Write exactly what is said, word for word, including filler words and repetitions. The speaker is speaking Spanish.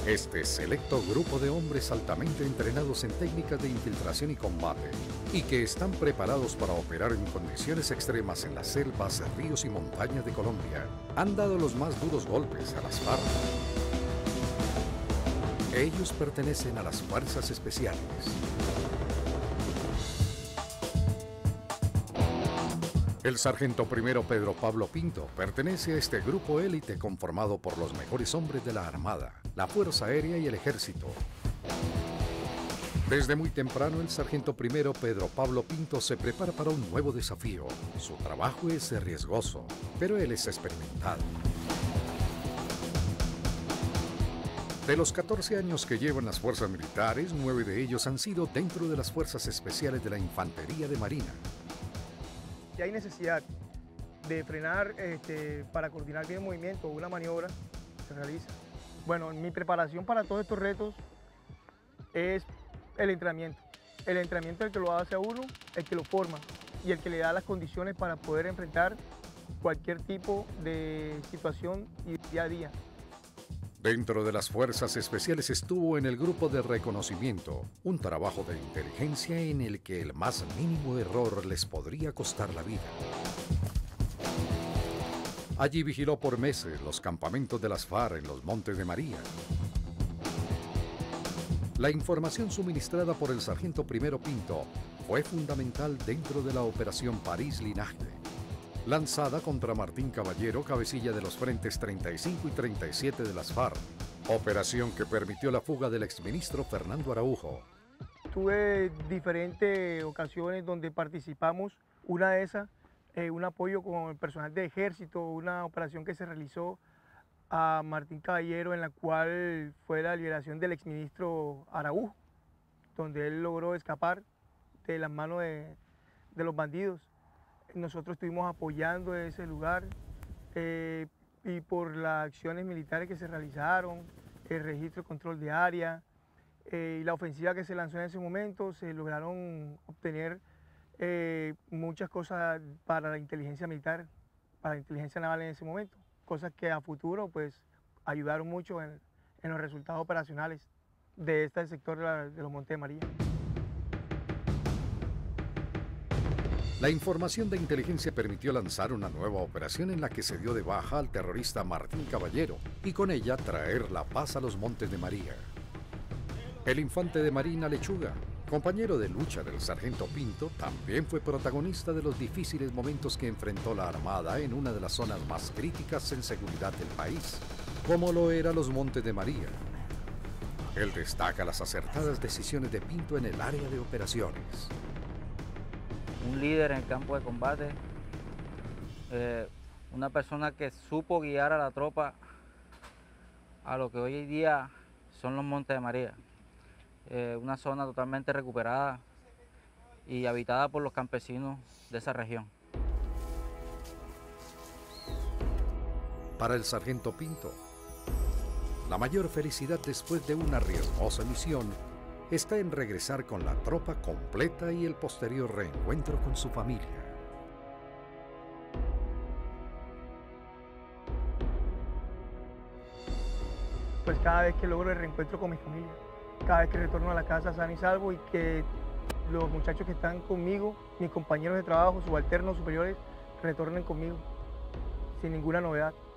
Este selecto grupo de hombres altamente entrenados en técnicas de infiltración y combate y que están preparados para operar en condiciones extremas en las selvas, ríos y montañas de Colombia han dado los más duros golpes a las FARC. Ellos pertenecen a las Fuerzas Especiales. El sargento primero Pedro Pablo Pinto pertenece a este grupo élite conformado por los mejores hombres de la Armada, la Fuerza Aérea y el Ejército. Desde muy temprano el sargento primero Pedro Pablo Pinto se prepara para un nuevo desafío. Su trabajo es riesgoso, pero él es experimentado. De los catorce años que llevan las fuerzas militares, nueve de ellos han sido dentro de las Fuerzas Especiales de la Infantería de Marina. Si hay necesidad de frenar este, para coordinar bien el movimiento o una maniobra, se realiza. Bueno, mi preparación para todos estos retos es el entrenamiento. El entrenamiento es el que lo hace a uno, el que lo forma y el que le da las condiciones para poder enfrentar cualquier tipo de situación y día a día. Dentro de las Fuerzas Especiales estuvo en el grupo de reconocimiento, un trabajo de inteligencia en el que el más mínimo error les podría costar la vida. Allí vigiló por meses los campamentos de las FARC en los Montes de María. La información suministrada por el sargento primero Pinto fue fundamental dentro de la operación París-Linaje, lanzada contra Martín Caballero, cabecilla de los frentes treinta y cinco y treinta y siete de las FARC, operación que permitió la fuga del exministro Fernando Araujo. Tuve diferentes ocasiones donde participamos, una de esas, eh, un apoyo con el personal de ejército, una operación que se realizó a Martín Caballero en la cual fue la liberación del exministro Araujo, donde él logró escapar de las manos de, de los bandidos. Nosotros estuvimos apoyando ese lugar eh, y por las acciones militares que se realizaron, el registro y control de área eh, y la ofensiva que se lanzó en ese momento, se lograron obtener eh, muchas cosas para la inteligencia militar, para la inteligencia naval en ese momento, cosas que a futuro pues ayudaron mucho en, en los resultados operacionales de este sector de, la, de los Montes de María. La información de inteligencia permitió lanzar una nueva operación en la que se dio de baja al terrorista Martín Caballero y con ella traer la paz a los Montes de María. El infante de Marina Lechuga, compañero de lucha del sargento Pinto, también fue protagonista de los difíciles momentos que enfrentó la Armada en una de las zonas más críticas en seguridad del país, como lo era los Montes de María. Él destaca las acertadas decisiones de Pinto en el área de operaciones. Un líder en el campo de combate, eh, una persona que supo guiar a la tropa a lo que hoy en día son los Montes de María, eh, una zona totalmente recuperada y habitada por los campesinos de esa región. Para el sargento Pinto, la mayor felicidad después de una riesgosa misión está en regresar con la tropa completa y el posterior reencuentro con su familia. Pues cada vez que logro el reencuentro con mi familia, cada vez que retorno a la casa sano y salvo y que los muchachos que están conmigo, mis compañeros de trabajo, subalternos, superiores, retornen conmigo sin ninguna novedad.